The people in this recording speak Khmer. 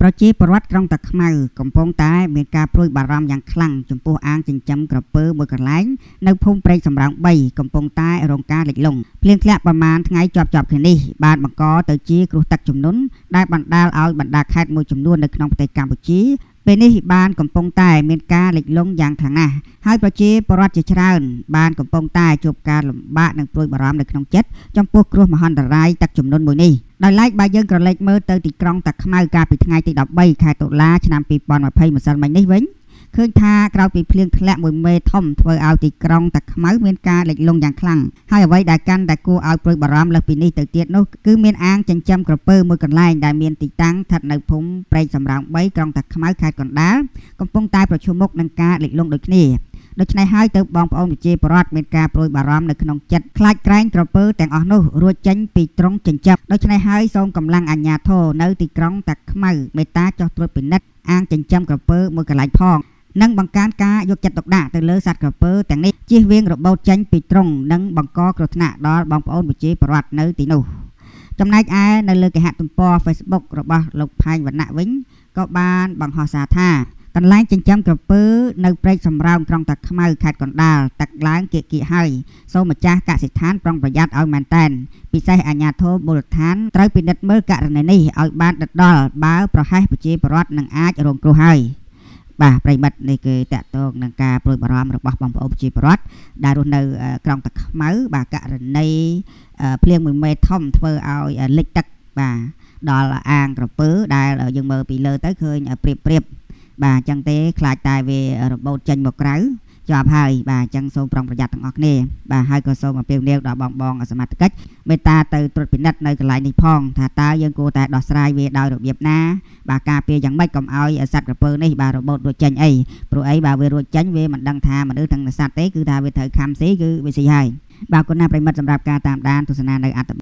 ប្រជាពលរដ្ឋក្រុងតាខ្មៅកំពុងតែមានការព្រួយបារម្ភយ៉ាងខ្លាំងចំពោះអាងចិញ្ចឹមក្រពើមួយកន្លែងនៅភូមិព្រែកសំរោង3កំពុងតែរងការលិចលង់ភ្លៀងធ្លាក់ប្រមាណថ្ងៃជាប់គ្នានេះបានបង្កទៅជាគ្រោះទឹកជំនន់ដែលបណ្ដាលឲ្យបណ្ដាខេត្តមួយចំនួននៅក្នុងប្រទេសកម្ពុជាពេលនេះបានកំពុងតែមានការលិចលង់យ៉ាងខ្លាំងណាស់ហើយប្រជាពលរដ្ឋជាច្រើនបានកំពុងតែជួបការលំបាកនិងព្រួយបារម្ភនៅក្នុងចិត្តចំពោះគ្រោះមហន្តរាយទឹកជំនន់មួយនេះដោយឡែកបើយើងក្រឡេកមើលទៅទីក្រុងតាខ្មៅកាលពីថ្ងៃទី13ខែតុលាឆ្នាំ2020ម្សិលមិញនេះវិញឃើញថាក្រោយពីភ្លៀងធ្លាក់មួយមេធំធ្វើឲ្យទីក្រុងតាខ្មៅមានការលិចលង់យ៉ាងខ្លាំងហើយអ្វីដែលកាន់តែគួរឲ្យព្រួយបារម្ភលើសពីនេះទៅទៀតនោះគឺមានអាងចិញ្ចឹមក្រពើមួយកន្លែងដែលមានទីតាំងស្ថិតនៅភូមិព្រែកសំរោង3ក្រុងតាខ្មៅខេត្តកណ្ដាលកំពុងតែប្រឈមមុខនឹងការលិចលង់ដូចគ្នាដូច្នេះហើយទៅបងប្អូនប្រជាពលរដ្ឋមានការព្រួយបារម្ភនៅក្នុងចិត្តខ្លាចក្រែងក្រពើទាំងអស់នោះរួចចេញពីទ្រុងចិញ្ចឹមដូច្នេះហើយសូមកម្លាំងអាជ្ញាធរនៅទីក្រុងតាខ្មៅមេត្តាចុះត្រួតពិនិត្យអាងចិញ្ចឹមក្រពើមួយកន្លែងផងនិងបង្កើនការយកចិត្តទុកដាក់ទៅលើសត្វក្រពើទាំងនេះជៀសវាងរបូតចេញពីទ្រុងនិងបង្កគ្រោះថ្នាក់ដល់បងប្អូនប្រជាពលរដ្ឋនៅទីនោះចំណែកឯនៅលើគេហទំព័រ Facebook របស់លោកផែងវណ្ណៈវិញក៏បានបង្ហោះសារថាកន្លែងចិញ្ចឹមក្រពើនៅព្រែកសំរោងក្រុងតាខ្មៅខេត្តកណ្ដាលទឹកឡើងគៀកហើយសូមម្ចាស់កសិដ្ឋានប្រុងប្រយ័ត្នឲ្យមែនតែនពិសេសអាជ្ញាធរមូលដ្ឋានត្រូវពិនិត្យមើលករណីនេះឲ្យបានដិតដល់បើប្រហែសប្រជាពលរដ្ឋនឹងអាចរងគ្រោះហើយបាទប្រិមិត្តនេះគឺតកតងនឹងការព្រួយបារម្ភរបស់បងប្អូនប្រជាពលរដ្ឋដែលរស់នៅក្រុងតាខ្មៅបាទករណីភ្លៀងមួយមេធំធ្វើឲ្យលិចទឹកបាទដល់អាងក្រពើដែលយើងមើលពីលើទៅឃើញព្រៀបបាទអញ្ចឹងទេខ្លាចតែវារបូតចេញមកក្រៅជាប់ហើយបាទអញ្ចឹងសូមប្រុងប្រយ័ត្នទាំងអស់គ្នាបាទហើយក៏សូមអំពាវនាវដល់បងសមត្ថកិច្ចមេត្តាទៅត្រួតពិនិត្យនៅកន្លែងនេះផងថាតើយើងគួរតែដោះស្រាយវាដោយរបៀបណាបាទការពារយ៉ាងម៉េចកុំឲ្យសត្វក្រពើនេះបាទរបូតរួចចេញអីព្រោះអីបើវារួចចេញវាមិនដឹងថាមនុស្សទាំងសត្វទេគឺថាវាត្រូវខំស៊ីគឺវាស៊ីហើយបាទគុណណាប្រិមិត្តសម្រាប់ការតាមដានទស្សនានៅអត្ថ